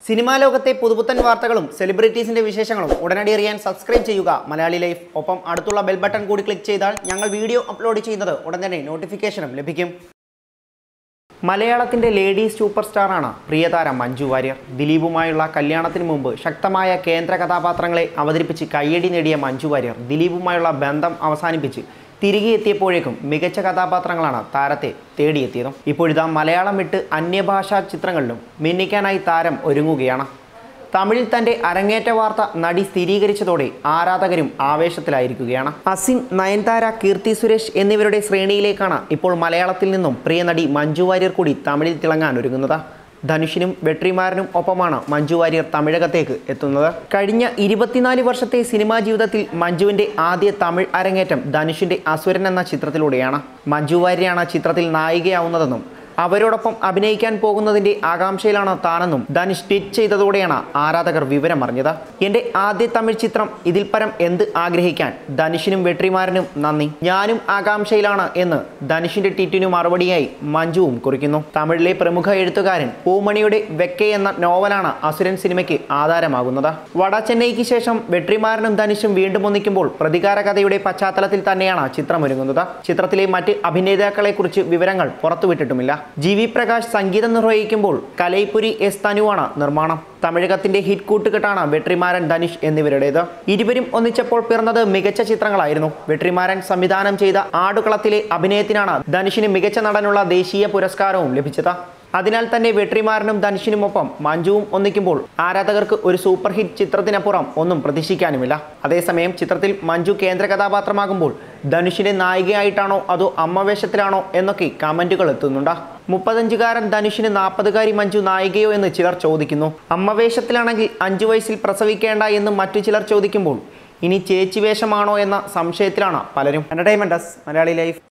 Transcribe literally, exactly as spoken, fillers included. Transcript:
Cinema ലോകത്തെ പുതുപുത്തൻ വാർത്തകളും സെലിബ്രിറ്റീസിന്റെ വിശേഷങ്ങളും ഉടനടി അറിയാൻ സബ്സ്ക്രൈബ് ചെയ്യുക മലയാളി ലൈഫ്. ഒപ്പം അടുത്തുള്ള ബെൽ ബട്ടൺ കൂടി ക്ലിക്ക് ചെയ്താൽ ഞങ്ങൾ വീഡിയോ അപ്ലോഡ് ചെയ്യുന്നത് ഉടൻ തന്നെ നോട്ടിഫിക്കേഷനും ലഭിക്കും. മലയാളത്തിന്റെ ലേഡി സൂപ്പർ സ്റ്റാറാണ് പ്രിയതാരം മഞ്ജു വാര്യർ. ദിലീപുമായുള്ള കല്യാണത്തിന് മുമ്പ് ശക്തമായ കേന്ദ്ര കഥാപാത്രങ്ങളെ അവതരിപ്പിച്ച് കയ്യടി നേടിയ മഞ്ജു വാര്യർ ദിലീപുമായുള്ള ബന്ധം അവസാനിപ്പിച്ച് തിരികെ എത്തിയപ്പോഴേക്കും മികച്ച കഥാപാത്രങ്ങളാണ് താരത്തെ തേടിയെത്തിയതും. ഇപ്പോഴിതാ മലയാളം വിട്ട് അന്യഭാഷാ ചിത്രങ്ങളിലും മിന്നിക്കാനായി താരം ഒരുങ്ങുകയാണ്. തമിഴിൽ തൻ്റെ അരങ്ങേറ്റ വാർത്ത നടി സ്ഥിരീകരിച്ചതോടെ ആരാധകരും ആവേശത്തിലായിരിക്കുകയാണ്. അസിൻ, നയൻതാര, കീർത്തി സുരേഷ് എന്നിവരുടെ ശ്രേണിയിലേക്കാണ് ഇപ്പോൾ മലയാളത്തിൽ നിന്നും പ്രിയ നടി മഞ്ജു വാര്യർ കൂടി തമിഴിൽ തിളങ്ങാൻ ഒരുങ്ങുന്നത്. ധനുഷിനും വെട്രിമാരനും ഒപ്പമാണ് മഞ്ജു വാര്യർ തമിഴകത്തേക്ക് എത്തുന്നത്. കഴിഞ്ഞ ഇരുപത്തിനാല് വർഷത്തെ സിനിമാ ജീവിതത്തിൽ മഞ്ജുവിൻ്റെ ആദ്യ തമിഴ് അരങ്ങേറ്റം ധനുഷിൻ്റെ അസുരൻ എന്ന ചിത്രത്തിലൂടെയാണ്. മഞ്ജു വാര്യരാണ് ചിത്രത്തിൽ നായികയാവുന്നതെന്നും അവരോടൊപ്പം അഭിനയിക്കാൻ പോകുന്നതിൻ്റെ ആകാംക്ഷയിലാണ് താനെന്നും ധനുഷ് ട്വീറ്റ് ചെയ്തതോടെയാണ് ആരാധകർ വിവരം അറിഞ്ഞത്. എൻ്റെ ആദ്യ തമിഴ് ചിത്രം, ഇതിൽ പരം എന്ത് ആഗ്രഹിക്കാൻ. ധനുഷിനും വെട്രിമാരനും നന്ദി, ഞാനും ആകാംക്ഷയിലാണ് എന്ന് ധനുഷിൻ്റെ ട്വീറ്റിനു മറുപടിയായി മഞ്ജുവും കുറിക്കുന്നു. തമിഴിലെ പ്രമുഖ എഴുത്തുകാരൻ പൂമണിയുടെ വെക്കെ എന്ന നോവലാണ് അസുരൻ സിനിമയ്ക്ക് ആധാരമാകുന്നത്. വട ചെന്നൈക്ക് ശേഷം വെട്രിമാരനും ധനുഷും വീണ്ടും ഒന്നിക്കുമ്പോൾ പ്രതികാര കഥയുടെ പശ്ചാത്തലത്തിൽ തന്നെയാണ് ചിത്രമൊരുങ്ങുന്നത്. ചിത്രത്തിലെ മറ്റ് അഭിനേതാക്കളെക്കുറിച്ച് വിവരങ്ങൾ പുറത്തുവിട്ടിട്ടുമില്ല. ജി വി പ്രകാശ് സംഗീതം നിർവഹിക്കുമ്പോൾ കലൈപുരി എസ് തനുവാണ് നിർമ്മാണം. തമിഴകത്തിന്റെ ഹിറ്റ് കൂട്ടുകെട്ടാണ് വെട്രിമാരൻ, ധനുഷ് എന്നിവരുടേത്. ഇരുവരും ഒന്നിച്ചപ്പോൾ പിറന്നത് മികച്ച ചിത്രങ്ങളായിരുന്നു. വെട്രിമാരൻ സംവിധാനം ചെയ്ത ആടുകളത്തിലെ അഭിനയത്തിനാണ് ധനുഷിന് മികച്ച നടനുള്ള ദേശീയ പുരസ്കാരവും ലഭിച്ചത്. അതിനാൽ തന്നെ വെട്രിമാരനും ധനുഷിനുമൊപ്പം മഞ്ജുവും ഒന്നിക്കുമ്പോൾ ആരാധകർക്ക് ഒരു സൂപ്പർ ഹിറ്റ് ചിത്രത്തിനപ്പുറം ഒന്നും പ്രതീക്ഷിക്കാനുമില്ല. അതേസമയം ചിത്രത്തിൽ മഞ്ജു കേന്ദ്ര കഥാപാത്രമാകുമ്പോൾ ധനുഷിന്റെ നായികയായിട്ടാണോ അതോ അമ്മവേഷത്തിലാണോ എന്നൊക്കെ കമന്റുകൾ എത്തുന്നുണ്ട്. മുപ്പത്തഞ്ചുകാരൻ ധനുഷിന് നാൽപ്പതുകാരി മഞ്ജു നായികയോ എന്ന് ചിലർ ചോദിക്കുന്നു. അമ്മവേഷത്തിലാണെങ്കിൽ അഞ്ചു വയസ്സിൽ പ്രസവിക്കേണ്ട എന്ന് മറ്റു ചിലർ ചോദിക്കുമ്പോൾ ഇനി ചേച്ചി വേഷമാണോ എന്ന സംശയത്തിലാണ് പലരും. Entertainment desk, Malayali life.